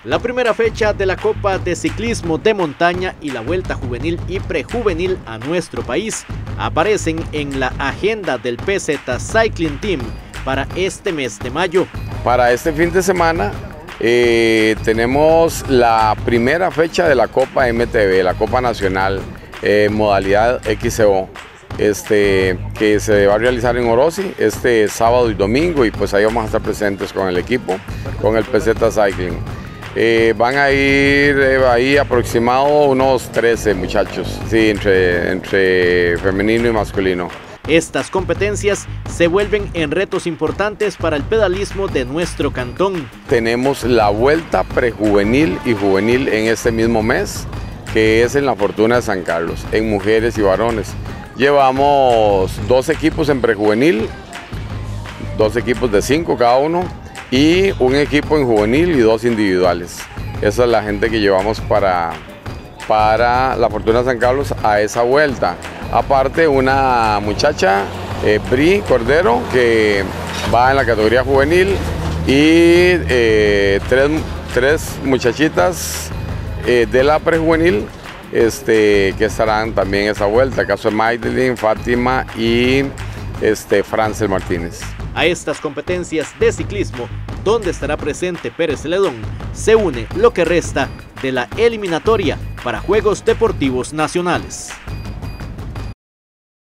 La primera fecha de la Copa de Ciclismo de Montaña y la Vuelta Juvenil y Prejuvenil a nuestro país aparecen en la agenda del PZ Cycling Team para este mes de mayo. Para este fin de semana tenemos la primera fecha de la Copa MTB, la Copa Nacional, modalidad XCO, que se va a realizar en Orosi este sábado y domingo, y pues ahí vamos a estar presentes con el equipo, con el PZ Cycling. Van a ir ahí aproximado unos 13 muchachos, sí, entre femenino y masculino. Estas competencias se vuelven en retos importantes para el pedalismo de nuestro cantón. Tenemos la Vuelta Prejuvenil y Juvenil en este mismo mes, que es en la Fortuna de San Carlos, en mujeres y varones. Llevamos 2 equipos en prejuvenil, 2 equipos de 5 cada uno, y un equipo en juvenil y 2 individuales. Esa es la gente que llevamos para la Fortuna de San Carlos a esa vuelta. Aparte, una muchacha, Bri Cordero, que va en la categoría juvenil, y 3 muchachitas de la prejuvenil que estarán también en esa vuelta. El caso de Maydelin, Fátima y Frances Martínez. A estas competencias de ciclismo, donde estará presente Pérez Celedón, se une lo que resta de la eliminatoria para Juegos Deportivos Nacionales.